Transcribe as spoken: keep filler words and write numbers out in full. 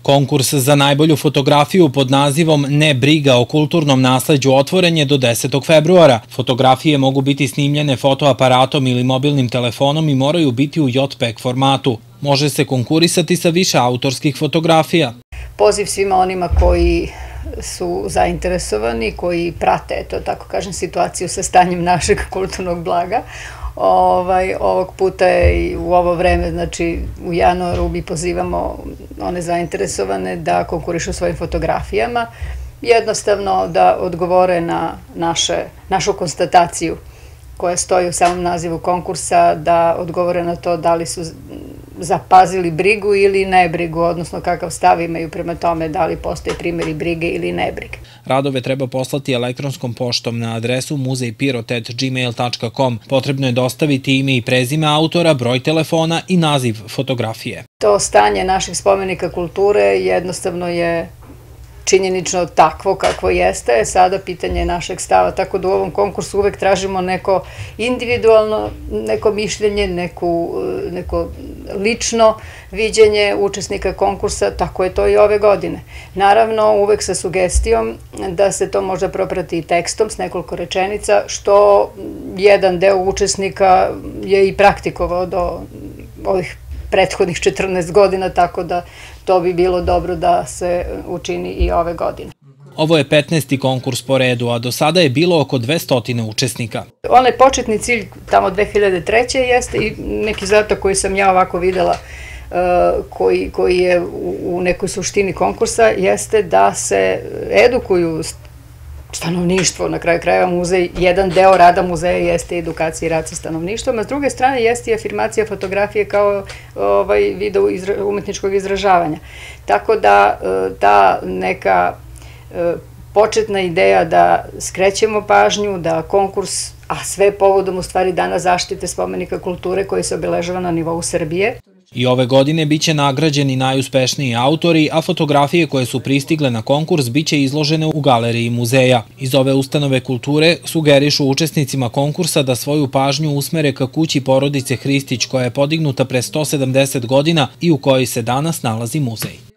Konkurs za najbolju fotografiju pod nazivom Ne briga o kulturnom nasleđu otvoren je do desetog februara. Fotografije mogu biti snimljene fotoaparatom ili mobilnim telefonom i moraju biti u J P E G formatu. Može se konkurisati sa više autorskih fotografija. Poziv svima onima koji su zainteresovani, koji prate, to tako kažem, situaciju sa stanjem našeg kulturnog blaga. Ovaj, ovog puta i u ovo vreme, znači u januaru mi pozivamo one zainteresovane da konkurišu svojim fotografijama, jednostavno da odgovore na naše, našu konstataciju koja stoji u samom nazivu konkursa, da odgovore na to da li su zapazili brigu ili ne brigu, odnosno kakav stav imaju prema tome da li postoje primjeri brige ili ne brige. Radove treba poslati elektronskom poštom na adresu muzej pirot at gmail tačka com. Potrebno je dostaviti ime i prezime autora, broj telefona i naziv fotografije. To stanje naših spomenika kulture jednostavno je činjenično takvo kakvo jeste, sada pitanje je našeg stava, tako da u ovom konkursu uvek tražimo neko individualno, neko mišljenje, neku, neko lično viđenje učesnika konkursa, tako je to i ove godine. Naravno, uvek sa sugestijom da se to možda proprati tekstom s nekoliko rečenica, što jedan deo učesnika je i praktikovao do ovih prethodnih četrnaest godina, tako da to bi bilo dobro da se učini i ove godine. Ovo je petnaesti konkurs po redu, a do sada je bilo oko dvesta učesnika. Onaj početni cilj tamo dve hiljade treće. jeste i neki zadatak koji sam ja ovako videla, koji, koji je u nekoj suštini konkursa, jeste da se edukuju stanovništvo, na kraju krajeva muzej, jedan deo rada muzeja jeste edukacija i rad sa stanovništvom, a s druge strane jeste i afirmacija fotografije kao ovaj video umetničkog izražavanja. Tako da ta neka početna ideja da skrećemo pažnju, da konkurs, a sve povodom u stvari Dana zaštite spomenika kulture koji se obeležava na nivou Srbije. I ove godine biće nagrađeni najuspešniji autori, a fotografije koje su pristigle na konkurs biće izložene u galeriji muzeja. Iz ove ustanove kulture sugerišu učesnicima konkursa da svoju pažnju usmere ka kući porodice Hristić koja je podignuta pre sto sedamdeset godina i u kojoj se danas nalazi muzej.